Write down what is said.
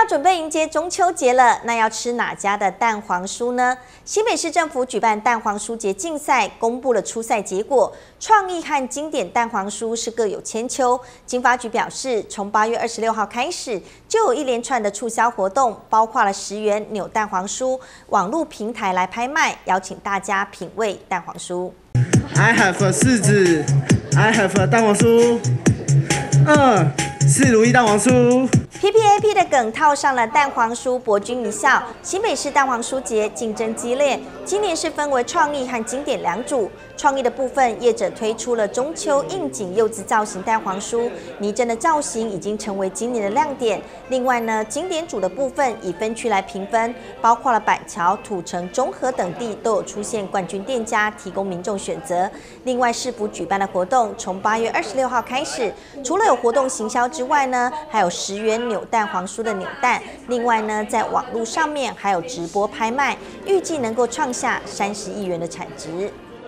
准备迎接中秋节了，那要吃哪家的蛋黄酥呢？新北市政府举办蛋黄酥节竞赛，公布了初赛结果，创意和经典蛋黄酥是各有千秋。经发局表示，从8月26号开始，就有一连串的促销活动，包括了10元扭蛋黄酥，网络平台来拍卖，邀请大家品味蛋黄酥。 I have a 柿子 ，I have a 蛋黄酥，4如意蛋黄酥。 PPAP 的梗套上了蛋黄酥，博君一笑。新北市蛋黄酥节竞争激烈，今年是分为创意和经典两组。创意的部分，业者推出了中秋应景柚子造型蛋黄酥，拟真的造型已经成为今年的亮点。另外呢，经典组的部分以分区来评分，包括了板桥、土城、中和等地都有出现冠军店家，提供民众选择。另外，市府举办的活动从8月26号开始，除了有活动行销之外呢，还有10元扭蛋黄酥的扭蛋。另外呢，在网络上面还有直播拍卖，预计能够创下30亿元的产值。